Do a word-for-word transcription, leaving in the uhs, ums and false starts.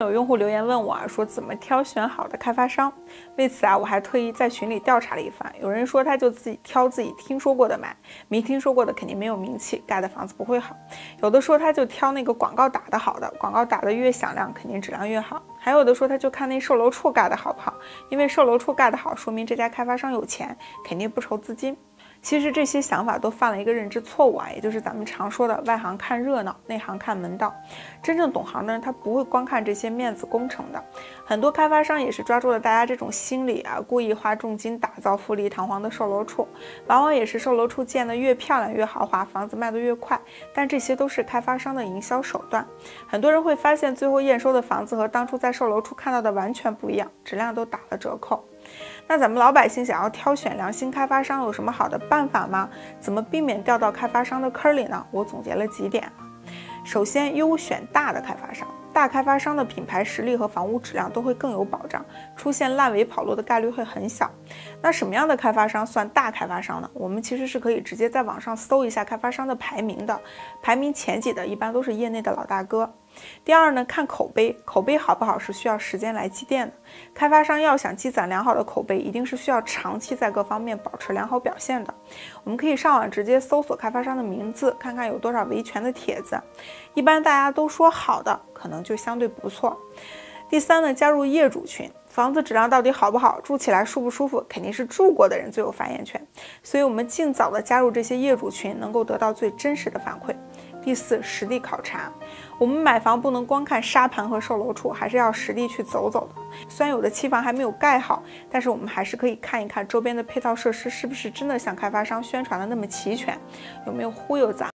有用户留言问我啊，说怎么挑选好的开发商？为此啊，我还特意在群里调查了一番。有人说他就自己挑自己听说过的买，没听说过的肯定没有名气，盖的房子不会好。有的说他就挑那个广告打得好的，广告打得越响亮，肯定质量越好。还有的说他就看那售楼处盖的好不好，因为售楼处盖得好，说明这家开发商有钱，肯定不愁资金。其实这些想法都犯了一个认知错误啊，也就是咱们常说的外行看热闹，内行看门道。真正懂行的人，他不会光看这些面子工程的。很多开发商也是抓住了大家这种心理啊，故意花重金打造富丽堂皇的售楼处，往往也是售楼处建得越漂亮越豪华，房子卖得越快。但这些都是开发商的营销手段。很多人会发现，最后验收的房子和当初在售楼处看到的完全不一样，质量都打了折扣。那咱们老百姓想要挑选良心开发商，有什么好的办法吗？怎么避免掉到开发商的坑里呢？我总结了几点。首先，优选大的开发商，大开发商的品牌实力和房屋质量都会更有保障，出现烂尾跑路的概率会很小。那什么样的开发商算大开发商呢？我们其实是可以直接在网上搜一下开发商的排名的，排名前几的一般都是业内的老大哥。第二呢，看口碑，口碑好不好是需要时间来积淀的。开发商要想积攒良好的口碑，一定是需要长期在各方面保持良好表现的。我们可以上网直接搜索开发商的名字，看看有多少维权的帖子。一般大家都说好的，可能就相对不错。第三呢，加入业主群。房子质量到底好不好，住起来舒不舒服，肯定是住过的人最有发言权。所以我们尽早的加入这些业主群，能够得到最真实的反馈。第四，实地考察。我们买房不能光看沙盘和售楼处，还是要实地去走走的。虽然有的期房还没有盖好，但是我们还是可以看一看周边的配套设施是不是真的像开发商宣传的那么齐全，有没有忽悠咱。